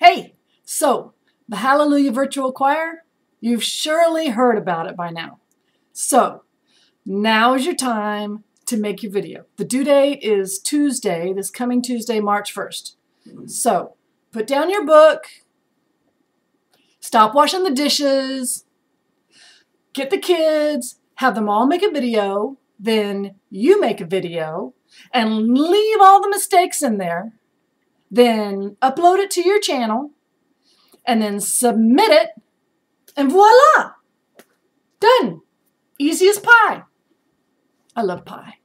Hey, so the Hallelujah Virtual Choir, you've surely heard about it by now. So now is your time to make your video. The due date is Tuesday, this coming Tuesday, March 1st. So put down your book, stop washing the dishes, get the kids, have them all make a video, then you make a video and leave all the mistakes in there, then upload it to your channel, and then submit it, and voila! Done. Easy as pie. I love pie.